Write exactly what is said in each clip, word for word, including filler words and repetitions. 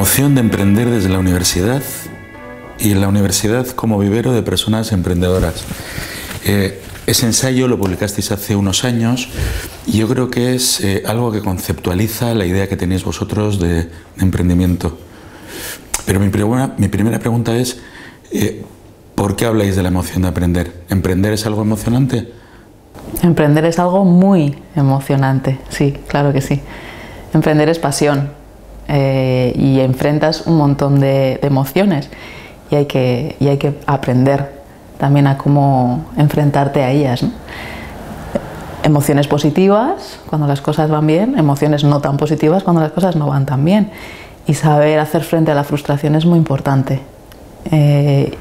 emoción de emprender desde la universidad y en la universidad como vivero de personas emprendedoras. Eh, ese ensayo lo publicasteis hace unos años y yo creo que es eh, algo que conceptualiza la idea que tenéis vosotros de, de emprendimiento. Pero mi, pregunta, mi primera pregunta es, eh, ¿por qué habláis de la emoción de aprender? ¿Emprender es algo emocionante? Emprender es algo muy emocionante, sí, claro que sí. Emprender es pasión eh, y enfrentas un montón de, de emociones y hay, que, y hay que aprender también a cómo enfrentarte a ellas, ¿no? Emociones positivas cuando las cosas van bien, emociones no tan positivas cuando las cosas no van tan bien. Y saber hacer frente a la frustración es muy importante. Eh,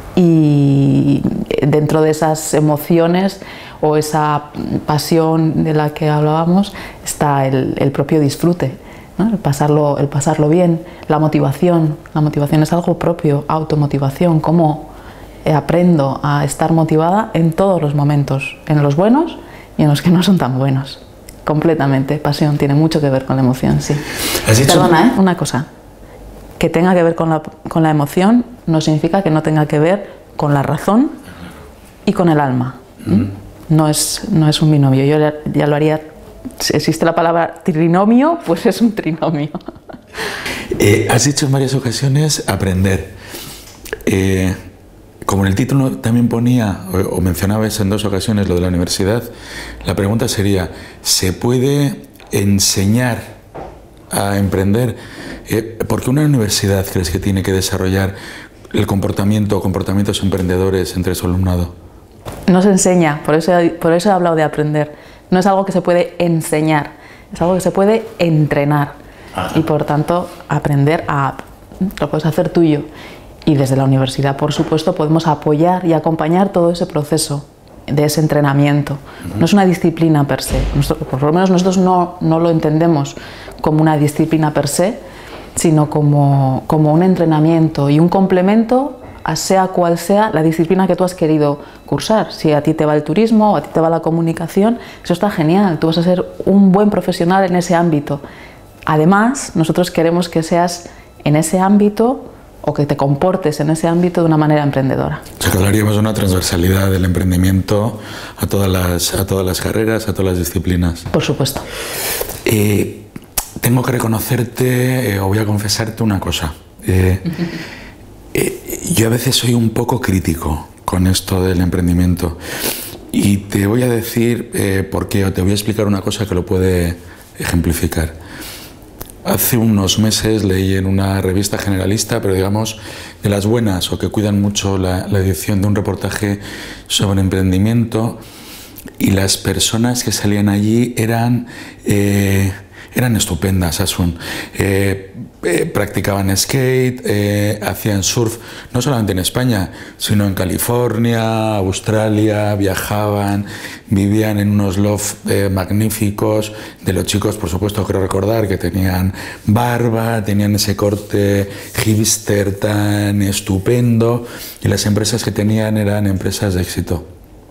y dentro de esas emociones o esa pasión de la que hablábamos está el, el propio disfrute, ¿no? el, pasarlo, el pasarlo bien, la motivación. La motivación es algo propio, automotivación, cómo aprendo a estar motivada en todos los momentos, en los buenos y en los que no son tan buenos. Completamente, pasión tiene mucho que ver con la emoción, sí. ¿Has dicho? Perdona, ¿eh? Una cosa, que tenga que ver con la, con la emoción no significa que no tenga que ver con la razón y con el alma. ¿Mm? No es, no es un binomio, yo ya, ya lo haría, si existe la palabra trinomio, pues es un trinomio. Eh, has dicho en varias ocasiones aprender. Eh, como en el título también ponía, o, o mencionabas en dos ocasiones lo de la universidad, la pregunta sería, ¿se puede enseñar a emprender? Eh, ¿Por qué una universidad crees que tiene que desarrollar el comportamiento o comportamientos emprendedores entre su alumnado? No se enseña, por eso, por eso he hablado de aprender. No es algo que se puede enseñar, es algo que se puede entrenar. Ajá. Y por tanto aprender a... lo puedes hacer tuyo. Y desde la universidad, por supuesto, podemos apoyar y acompañar todo ese proceso de ese entrenamiento. Uh-huh. No es una disciplina per se, nosotros, por lo menos nosotros no, no lo entendemos como una disciplina per se, sino como, como un entrenamiento y un complemento a sea cual sea la disciplina que tú has querido cursar. Si a ti te va el turismo o a ti te va la comunicación, eso está genial, tú vas a ser un buen profesional en ese ámbito. Además, nosotros queremos que seas en ese ámbito o que te comportes en ese ámbito de una manera emprendedora. O sea, que hablaríamos de una transversalidad del emprendimiento a todas las, a todas las carreras, a todas las disciplinas. Por supuesto. Eh, tengo que reconocerte, eh, o voy a confesarte una cosa. Eh, eh, yo a veces soy un poco crítico con esto del emprendimiento. Y te voy a decir eh, por qué, o te voy a explicar una cosa que lo puede ejemplificar. Hace unos meses leí en una revista generalista, pero digamos de las buenas o que cuidan mucho la, la edición, de un reportaje sobre emprendimiento, y las personas que salían allí eran, eh, eran estupendas, Asun. Eh, eh, practicaban skate, eh, hacían surf, no solamente en España, sino en California, Australia, viajaban, vivían en unos lofts eh, magníficos. De los chicos, por supuesto, quiero recordar que tenían barba, tenían ese corte hipster tan estupendo, y las empresas que tenían eran empresas de éxito.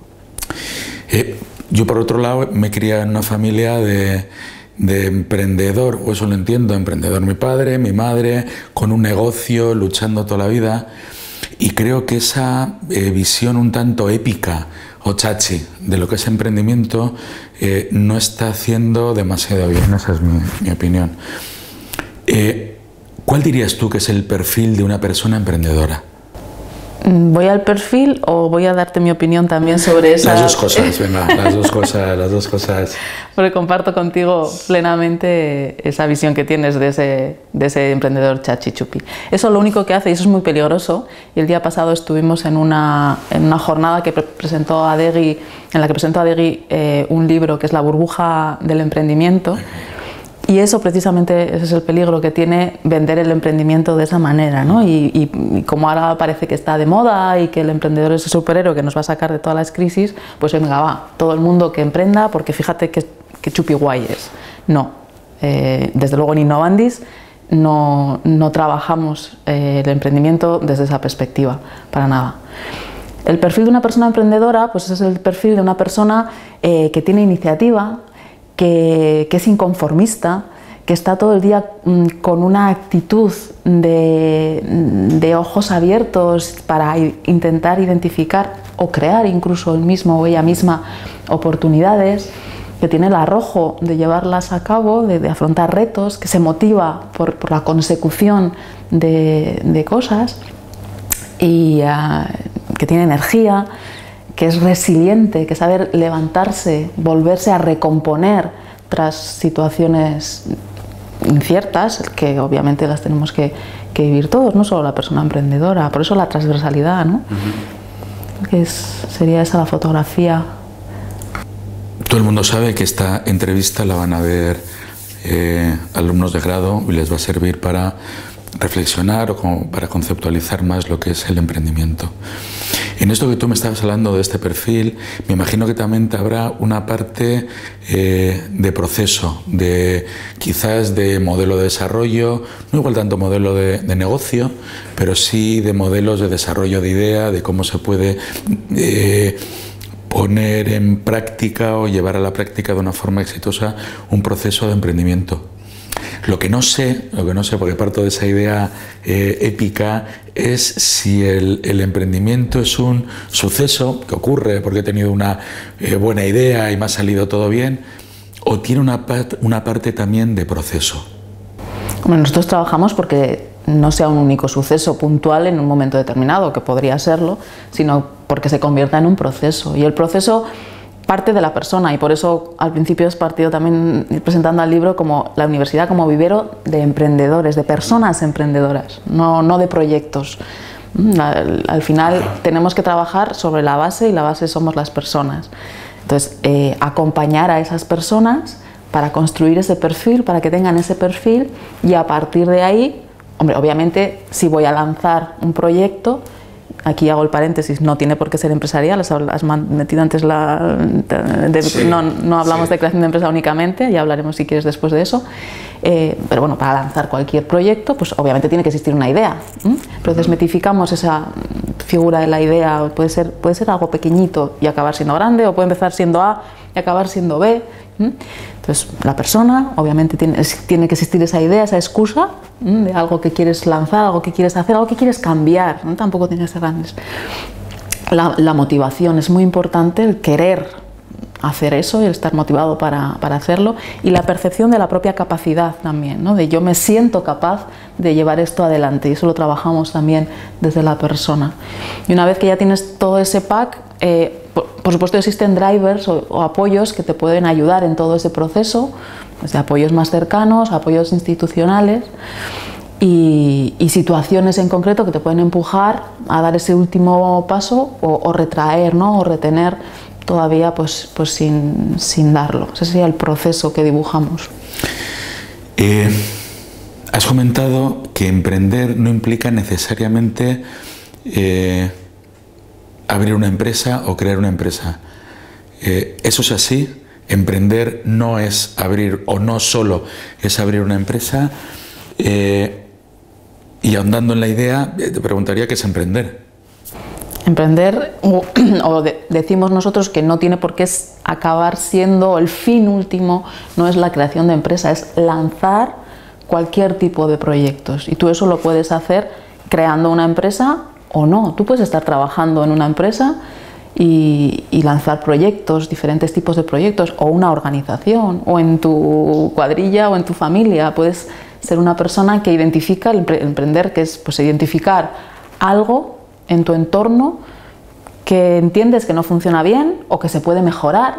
Eh, yo, por otro lado, me crié en una familia de, de emprendedor, o eso lo entiendo, emprendedor mi padre, mi madre, con un negocio, luchando toda la vida, y creo que esa eh, visión un tanto épica o chachi de lo que es emprendimiento eh, no está haciendo demasiado bien, esa es mi, mi opinión. Eh, ¿Cuál dirías tú que es el perfil de una persona emprendedora? ¿Voy al perfil o voy a darte mi opinión también sobre esa...? Las dos cosas, venga, las dos cosas, las dos cosas. Porque comparto contigo plenamente esa visión que tienes de ese, de ese emprendedor chachi chupi. Eso lo único que hace, y eso es muy peligroso, y el día pasado estuvimos en una, en una jornada que presentó Adegi, en la que presentó Adegi eh, un libro que es La burbuja del emprendimiento. Y eso precisamente, ese es el peligro que tiene vender el emprendimiento de esa manera, ¿no? Y, y, y como ahora parece que está de moda y que el emprendedor es el superhéroe que nos va a sacar de todas las crisis, pues venga, va, todo el mundo que emprenda, porque fíjate que, que chupi guay es. No, eh, desde luego en Innovandis no, no trabajamos eh, el emprendimiento desde esa perspectiva, para nada. El perfil de una persona emprendedora, pues es el perfil de una persona eh, que tiene iniciativa, Que, que es inconformista, que está todo el día mmm, con una actitud de, de ojos abiertos para intentar identificar o crear incluso él mismo o ella misma oportunidades, que tiene el arrojo de llevarlas a cabo, de, de afrontar retos, que se motiva por, por la consecución de, de cosas y uh, que tiene energía, que es resiliente, que sabe levantarse, volverse a recomponer tras situaciones inciertas, que obviamente las tenemos que, que vivir todos, no solo la persona emprendedora. Por eso la transversalidad, ¿no? Uh-huh. Que es, sería esa la fotografía. Todo el mundo sabe que esta entrevista la van a ver eh, alumnos de grado y les va a servir para reflexionar o como para conceptualizar más lo que es el emprendimiento. En esto que tú me estabas hablando de este perfil, me imagino que también habrá una parte eh, de proceso, de quizás de modelo de desarrollo, no igual tanto modelo de, de negocio, pero sí de modelos de desarrollo de idea, de cómo se puede eh, poner en práctica o llevar a la práctica de una forma exitosa un proceso de emprendimiento. Lo que no sé, lo que no sé, porque parto de esa idea eh, épica, es si el, el emprendimiento es un suceso que ocurre porque he tenido una eh, buena idea y me ha salido todo bien, o tiene una, part, una parte también de proceso. Bueno, nosotros trabajamos porque no sea un único suceso puntual en un momento determinado, que podría serlo, sino porque se convierta en un proceso. Y el proceso parte de la persona, y por eso al principio has partido también presentando al libro como la universidad como vivero de emprendedores, de personas emprendedoras, no, no de proyectos. Al, al final tenemos que trabajar sobre la base y la base somos las personas. Entonces, eh, acompañar a esas personas para construir ese perfil, para que tengan ese perfil y a partir de ahí, hombre, obviamente si voy a lanzar un proyecto, aquí hago el paréntesis, no tiene por qué ser empresarial, has, has metido antes la... De, sí, no, no hablamos sí. de creación de empresa únicamente, ya hablaremos si quieres después de eso, eh, pero bueno, para lanzar cualquier proyecto, pues obviamente tiene que existir una idea. ¿eh? Entonces metificamos esa figura de la idea, puede ser, puede ser algo pequeñito y acabar siendo grande, o puede empezar siendo A y acabar siendo B. ¿eh? Entonces la persona, obviamente tiene, tiene que existir esa idea, esa excusa ¿eh? de algo que quieres lanzar, algo que quieres hacer, algo que quieres cambiar, ¿no? Tampoco tiene que ser grandes. La, la motivación es muy importante, el querer hacer eso y el estar motivado para, para hacerlo, y la percepción de la propia capacidad también, ¿no? De yo me siento capaz de llevar esto adelante, y eso lo trabajamos también desde la persona. Y una vez que ya tienes todo ese pack, eh, por, por supuesto existen drivers o, o apoyos que te pueden ayudar en todo ese proceso, desde apoyos más cercanos, apoyos institucionales y, y situaciones en concreto que te pueden empujar a dar ese último paso o, o retraer, ¿no? O retener todavía pues, pues sin, sin darlo. Ese sería el proceso que dibujamos. Eh, has comentado que emprender no implica necesariamente eh, abrir una empresa o crear una empresa. Eh, ¿Eso es así? ¿Emprender no es abrir, o no solo es abrir una empresa? Eh, y ahondando en la idea, te preguntaría qué es emprender. Emprender, o, o de, decimos nosotros que no tiene por qué acabar siendo el fin último, no es la creación de empresa, es lanzar cualquier tipo de proyectos. Y tú eso lo puedes hacer creando una empresa o no. Tú puedes estar trabajando en una empresa y, y lanzar proyectos, diferentes tipos de proyectos, o una organización, o en tu cuadrilla o en tu familia. Puedes ser una persona que identifica, el emprender, que es pues identificar algo en tu entorno que entiendes que no funciona bien o que se puede mejorar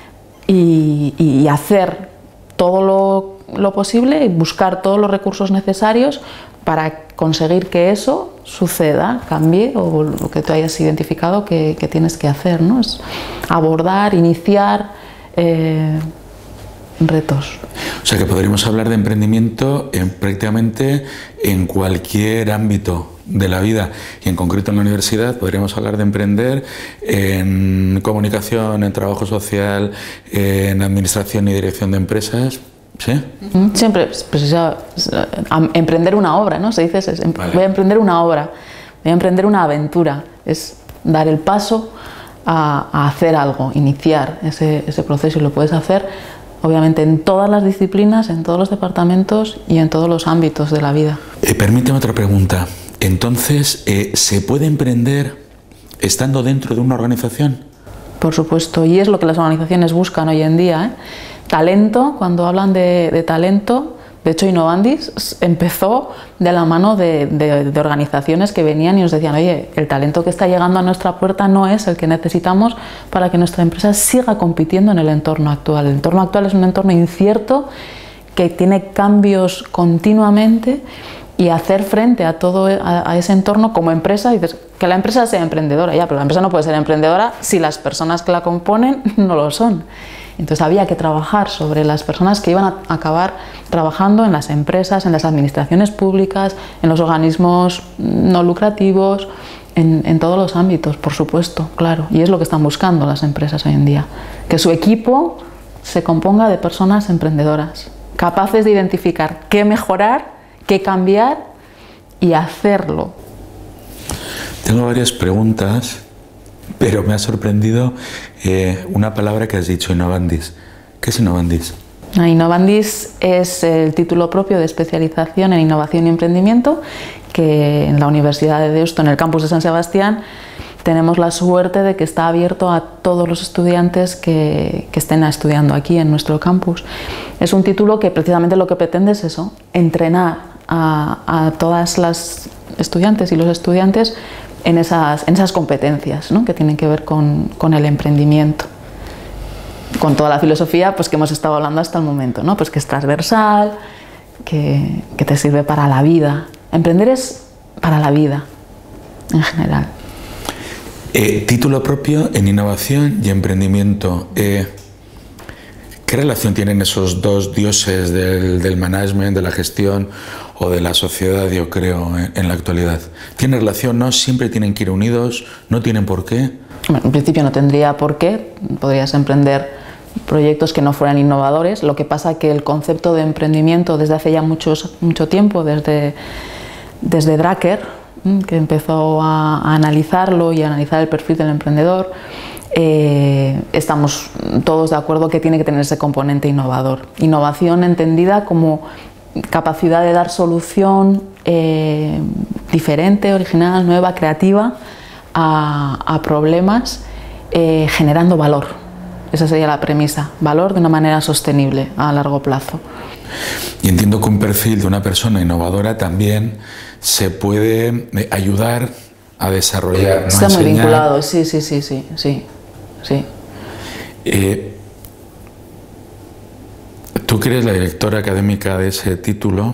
y, y hacer todo lo, lo posible y buscar todos los recursos necesarios para conseguir que eso suceda, cambie, o lo que tú hayas identificado que, que tienes que hacer, ¿no? Es abordar, iniciar eh, retos. O sea que podríamos hablar de emprendimiento en, prácticamente en cualquier ámbito de la vida, y en concreto en la universidad podríamos hablar de emprender en comunicación, en trabajo social, en administración y dirección de empresas. ¿Sí? Siempre, pues, ya, emprender una obra, ¿no? Se dice, es, vale. Voy a emprender una obra, voy a emprender una aventura, es dar el paso a, a hacer algo, iniciar ese, ese proceso, y lo puedes hacer obviamente en todas las disciplinas, en todos los departamentos y en todos los ámbitos de la vida. Eh, permíteme otra pregunta. Entonces, eh, ¿se puede emprender estando dentro de una organización? Por supuesto, y es lo que las organizaciones buscan hoy en día, ¿eh? Talento, cuando hablan de, de talento, de hecho Innovandis empezó de la mano de, de, de organizaciones que venían y nos decían, oye, el talento que está llegando a nuestra puerta no es el que necesitamos para que nuestra empresa siga compitiendo en el entorno actual. El entorno actual es un entorno incierto que tiene cambios continuamente, y hacer frente a todo a, a ese entorno como empresa, dices que la empresa sea emprendedora, ya, pero la empresa no puede ser emprendedora si las personas que la componen no lo son. Entonces había que trabajar sobre las personas que iban a acabar trabajando en las empresas, en las administraciones públicas, en los organismos no lucrativos, en, en todos los ámbitos, por supuesto, claro. Y es lo que están buscando las empresas hoy en día, que su equipo se componga de personas emprendedoras, capaces de identificar qué mejorar, qué cambiar y hacerlo. Tengo varias preguntas, pero me ha sorprendido eh, una palabra que has dicho, Innovandis. ¿Qué es Innovandis? Innovandis es el título propio de especialización en innovación y emprendimiento que en la Universidad de Deusto, en el campus de San Sebastián, tenemos la suerte de que está abierto a todos los estudiantes que, que estén estudiando aquí en nuestro campus. Es un título que precisamente lo que pretende es eso, entrenar a, a todas las estudiantes y los estudiantes en esas, en esas competencias, ¿no?, que tienen que ver con, con el emprendimiento. Con toda la filosofía pues, que hemos estado hablando hasta el momento, ¿no? Pues que es transversal, que, que te sirve para la vida. Emprender es para la vida, en general. Eh, título propio en innovación y emprendimiento. Eh, ¿Qué relación tienen esos dos dioses del, del management, de la gestión o de la sociedad, yo creo, en, en la actualidad? ¿Tienen relación? ¿No? ¿Siempre tienen que ir unidos? ¿No tienen por qué? Bueno, en principio no tendría por qué. Podrías emprender proyectos que no fueran innovadores. Lo que pasa es que el concepto de emprendimiento desde hace ya muchos, mucho tiempo, desde, desde Drucker, que empezó a, a analizarlo y a analizar el perfil del emprendedor, eh, estamos todos de acuerdo que tiene que tener ese componente innovador. Innovación entendida como capacidad de dar solución eh, diferente, original, nueva, creativa a, a problemas, eh, generando valor. Esa sería la premisa, valor de una manera sostenible a largo plazo. Y entiendo que un perfil de una persona innovadora también se puede ayudar a desarrollar, ¿no? Está muy vinculado, sí, sí, sí, sí, sí, sí. Eh, tú que eres la directora académica de ese título,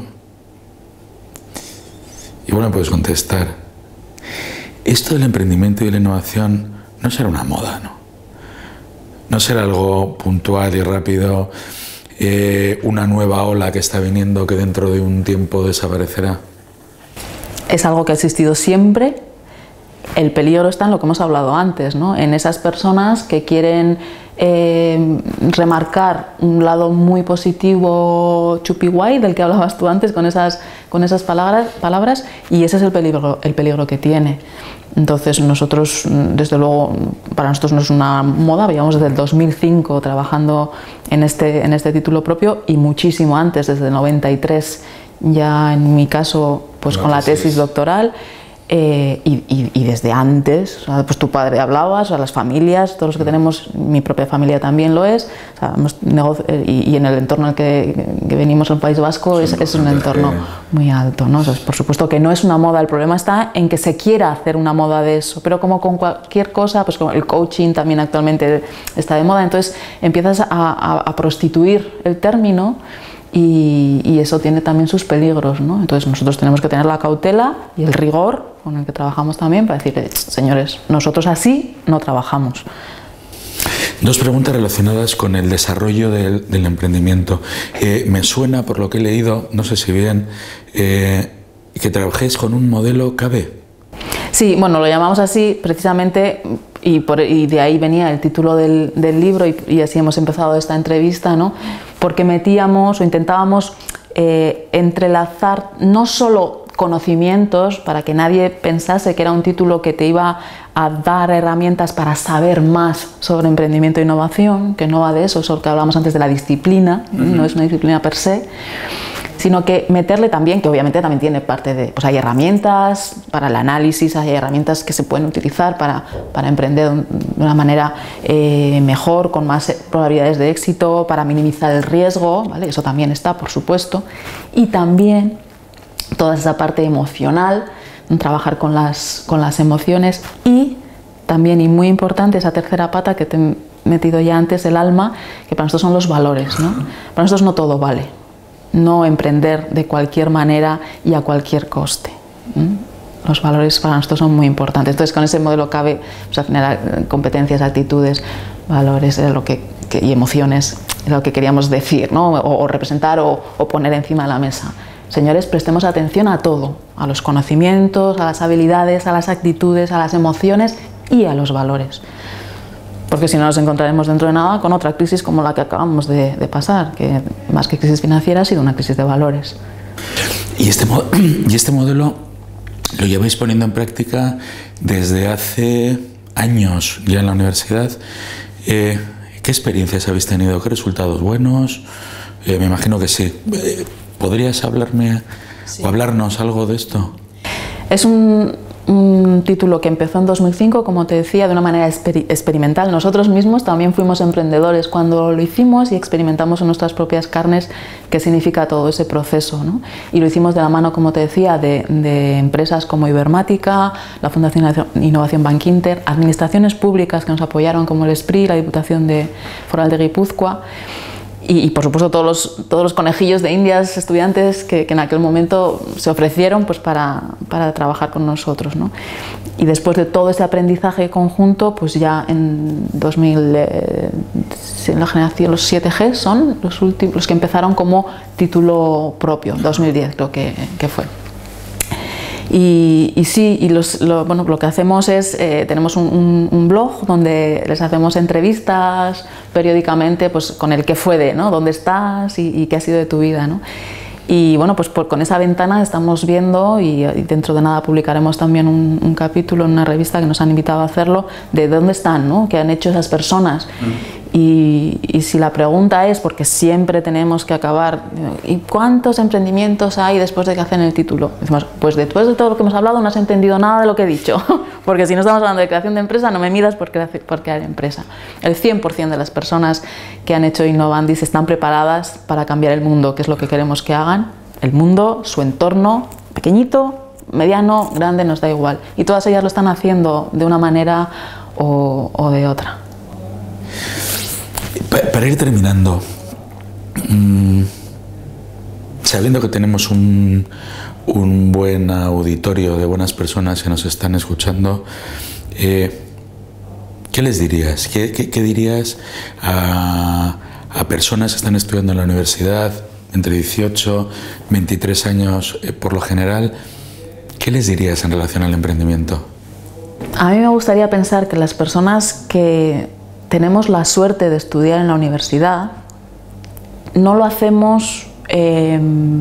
igual me puedes contestar, esto del emprendimiento y de la innovación no será una moda, ¿no? No será algo puntual y rápido, eh, una nueva ola que está viniendo que dentro de un tiempo desaparecerá. Es algo que ha existido siempre. El peligro está en lo que hemos hablado antes, ¿no? En esas personas que quieren eh, remarcar un lado muy positivo, chupi guay, del que hablabas tú antes, con esas, con esas palabras, palabras, y ese es el peligro, el peligro que tiene. Entonces nosotros, desde luego, para nosotros no es una moda, llevamos desde el dos mil cinco trabajando en este, en este título propio y muchísimo antes, desde el noventa y tres, ya en mi caso, pues con la tesis doctoral. Eh, y, y, y desde antes, o sea, pues tu padre hablabas, o sea, las familias, todos los que tenemos, mi propia familia también lo es, o sea, hemos y, y en el entorno en el que, que venimos al País Vasco es, es un entorno muy alto, ¿no? O sea, por supuesto que no es una moda, el problema está en que se quiera hacer una moda de eso, pero como con cualquier cosa, pues como el coaching también actualmente está de moda, entonces empiezas a, a, a prostituir el término. Y, y eso tiene también sus peligros, ¿no? Entonces nosotros tenemos que tener la cautela y el rigor con el que trabajamos también para decir, señores, nosotros así no trabajamos. Dos preguntas relacionadas con el desarrollo del, del emprendimiento. Eh, me suena, por lo que he leído, no sé si bien, eh, que trabajéis con un modelo K B. Sí, bueno, lo llamamos así precisamente y, por, y de ahí venía el título del, del libro y, y así hemos empezado esta entrevista, ¿no? Porque metíamos o intentábamos eh, entrelazar no solo conocimientos, para que nadie pensase que era un título que te iba a dar herramientas para saber más sobre emprendimiento e innovación, que no va de eso, es lo que hablábamos antes de la disciplina, uh-huh. no es una disciplina per se, sino que meterle también, que obviamente también tiene parte de, pues hay herramientas para el análisis, hay herramientas que se pueden utilizar para, para emprender de una manera eh, mejor, con más probabilidades de éxito, para minimizar el riesgo, ¿vale? Eso también está, por supuesto, y también toda esa parte emocional, trabajar con las, con las emociones, y también, y muy importante, esa tercera pata que te he metido ya antes, el alma, que para nosotros son los valores, ¿no? Para nosotros no todo vale, no emprender de cualquier manera y a cualquier coste. ¿Mm? Los valores para nosotros son muy importantes. Entonces, con ese modelo cabe, pues, al final, competencias, actitudes, valores, era lo que, que, y emociones, es lo que queríamos decir, ¿no? o, o representar o, o poner encima de la mesa. Señores, prestemos atención a todo, a los conocimientos, a las habilidades, a las actitudes, a las emociones y a los valores. Porque si no, nos encontraremos dentro de nada con otra crisis como la que acabamos de, de pasar, que más que crisis financiera ha sido una crisis de valores. Y este, y este modelo lo lleváis poniendo en práctica desde hace años ya en la universidad. Eh, ¿Qué experiencias habéis tenido? ¿Qué resultados buenos? Eh, me imagino que sí. Eh, ¿Podrías hablarme sí. o hablarnos algo de esto? Es un, un título que empezó en dos mil cinco, como te decía, de una manera exper experimental. Nosotros mismos también fuimos emprendedores cuando lo hicimos y experimentamos en nuestras propias carnes qué significa todo ese proceso, ¿no? Y lo hicimos de la mano, como te decía, de, de empresas como Ibermática, la Fundación Innovación Bankinter, administraciones públicas que nos apoyaron como el S P R I, la Diputación de Foral de Guipúzcoa, Y, y por supuesto todos los, todos los conejillos de indias, estudiantes que, que en aquel momento se ofrecieron pues para, para trabajar con nosotros, ¿no? Y después de todo ese aprendizaje conjunto, pues ya en dos mil, eh, en la generación, los siete G son los últimos, los que empezaron como título propio, dos mil diez creo que, que fue. Y, y sí, y los, lo, bueno, lo que hacemos es, eh, tenemos un, un, un blog donde les hacemos entrevistas periódicamente, pues con el qué fue de, ¿no? ¿Dónde estás y, y qué ha sido de tu vida, ¿no? Y bueno, pues por, con esa ventana estamos viendo, y, y dentro de nada publicaremos también un, un capítulo en una revista que nos han invitado a hacerlo, de dónde están, ¿no? ¿Qué han hecho esas personas? Mm. Y, y si la pregunta es, porque siempre tenemos que acabar, ¿y cuántos emprendimientos hay después de que hacen el título? Decimos, pues después de todo lo que hemos hablado no has entendido nada de lo que he dicho, porque si no estamos hablando de creación de empresa, no me midas por crear, por crear empresa. El cien por cien de las personas que han hecho Innovandis están preparadas para cambiar el mundo, que es lo que queremos que hagan. El mundo, su entorno, pequeñito, mediano, grande, nos da igual. Y todas ellas lo están haciendo de una manera o, o de otra. Para ir terminando, mmm, sabiendo que tenemos un, un buen auditorio de buenas personas que nos están escuchando, eh, ¿qué les dirías? ¿Qué, qué, qué dirías a, a personas que están estudiando en la universidad, entre dieciocho y veintitrés años eh, por lo general? ¿Qué les dirías en relación al emprendimiento? A mí me gustaría pensar que las personas que tenemos la suerte de estudiar en la universidad, no lo hacemos eh,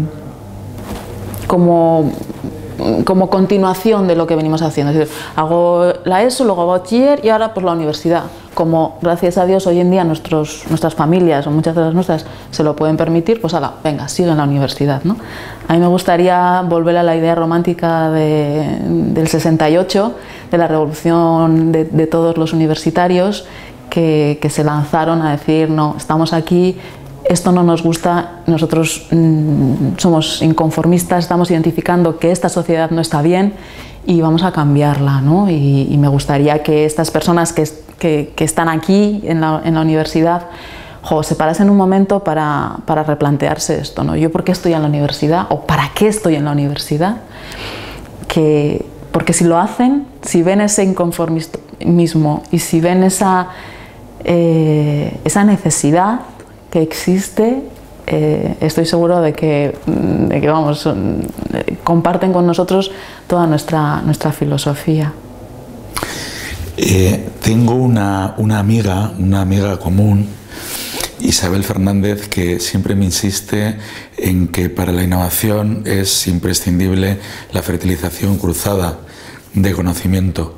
como, como continuación de lo que venimos haciendo. Es decir, hago la ESO, luego hago bachiller y ahora pues la universidad. Como gracias a Dios hoy en día nuestros, nuestras familias o muchas de las nuestras se lo pueden permitir, pues ala, venga, sigue en la universidad, ¿no? A mí me gustaría volver a la idea romántica de, del sesenta y ocho, de la revolución de, de todos los universitarios, Que, que se lanzaron a decir, no, estamos aquí, esto no nos gusta, nosotros mmm, somos inconformistas, estamos identificando que esta sociedad no está bien y vamos a cambiarla, ¿no? Y, y me gustaría que estas personas que, que, que están aquí en la, en la universidad, jo, se parasen un momento para, para replantearse esto, ¿no? ¿Yo por qué estoy en la universidad? ¿O para qué estoy en la universidad? Que, porque si lo hacen, si ven ese inconformismo y si ven esa Eh, esa necesidad que existe, eh, estoy seguro de que, de que vamos, eh, comparten con nosotros toda nuestra, nuestra filosofía. Eh, tengo una, una amiga, una amiga común, Isabel Fernández, que siempre me insiste en que para la innovación es imprescindible la fertilización cruzada de conocimiento.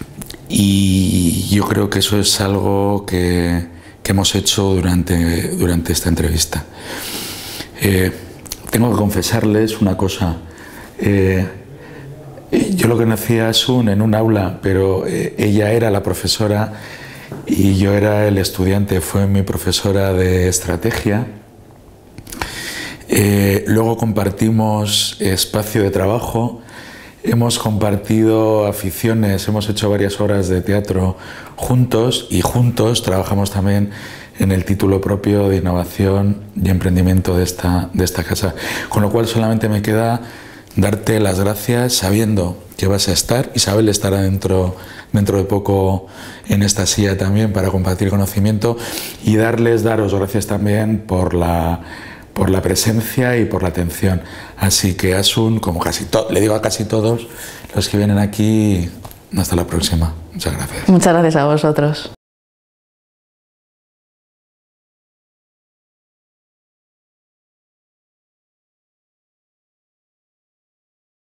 Y yo creo que eso es algo que, que hemos hecho durante, durante esta entrevista. Eh, tengo que confesarles una cosa. Eh, yo lo conocí a Asun en un aula, pero eh, ella era la profesora y yo era el estudiante. Fue mi profesora de estrategia. Eh, luego compartimos espacio de trabajo. Hemos compartido aficiones, hemos hecho varias horas de teatro juntos y juntos trabajamos también en el título propio de innovación y emprendimiento de esta, de esta casa. Con lo cual solamente me queda darte las gracias sabiendo que vas a estar. Isabel estará dentro, dentro de poco en esta silla también para compartir conocimiento y darles, daros gracias también por la... por la presencia y por la atención. Así que Asun, como casi to- le digo a casi todos los que vienen aquí, hasta la próxima. Muchas gracias. Muchas gracias a vosotros.